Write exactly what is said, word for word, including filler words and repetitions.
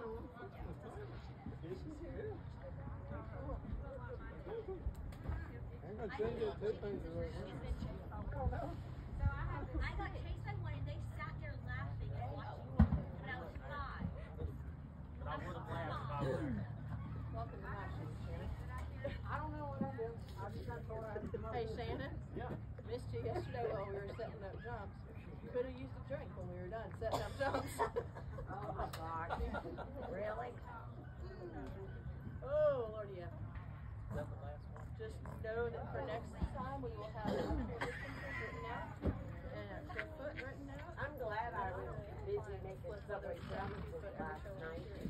I'm gonna change it two things right now. I got chased by one and they sat there laughing and watching me. But I was five. But I would have laughed if I was there. Welcome to my shoes, Shannon. I don't know what I'm doing. I just got told I had to come up. Hey, Shannon. Yeah. Missed you yesterday while we were setting up jumps. Could have used a drink when we were done setting up jumps. Oh my gosh. Really? Oh, Lord, yeah. Is that the last one? Just know that for next time we will have actual distances written out and per foot written out. I'm glad I was busy making Plus subway other sandwiches last night.